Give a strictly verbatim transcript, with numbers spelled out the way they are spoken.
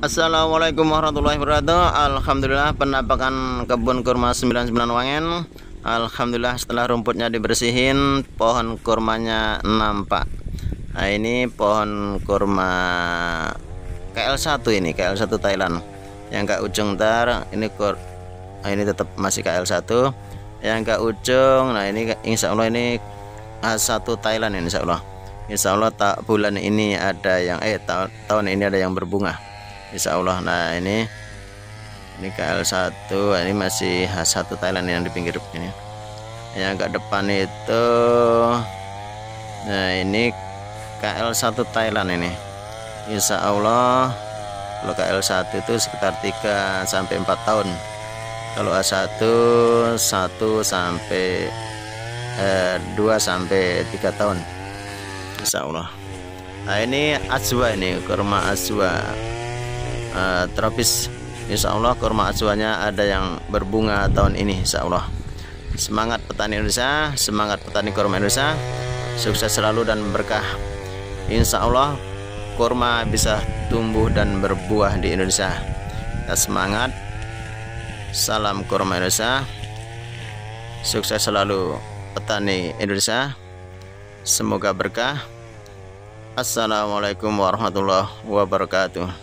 Assalamualaikum warahmatullahi wabarakatuh. Alhamdulillah, penampakan kebun kurma sembilan puluh sembilan Wangen. Alhamdulillah, setelah rumputnya dibersihin, pohon kurmanya nampak. Nah, ini pohon kurma K L satu, ini K L satu Thailand. Yang ke ujung ntar ini kur nah, ini tetap masih K L satu. Yang ke ujung, nah ini insya Allah ini H satu Thailand, insya Allah. Insya Allah tak bulan ini ada yang eh ta tahun ini ada yang berbunga, insya Allah. Nah ini ini K L satu, ini masih H satu Thailand yang di pinggir ini. Yang ke depan itu, nah ini K L satu Thailand ini. Insya Allah kalau K L satu itu sekitar tiga sampai empat tahun. Kalau A satu satu sampai eh, dua sampai tiga tahun, insya Allah. Nah ini ajwa, ini kurma ajwa uh, tropis. Insya Allah kurma ajwanya ada yang berbunga tahun ini, insya Allah. Semangat petani Indonesia, semangat petani kurma Indonesia, sukses selalu dan berkah. Insya Allah kurma bisa tumbuh dan berbuah di Indonesia. Kita semangat. Salam kurma Indonesia, sukses selalu petani Indonesia, semoga berkah. Assalamualaikum warahmatullahi wabarakatuh.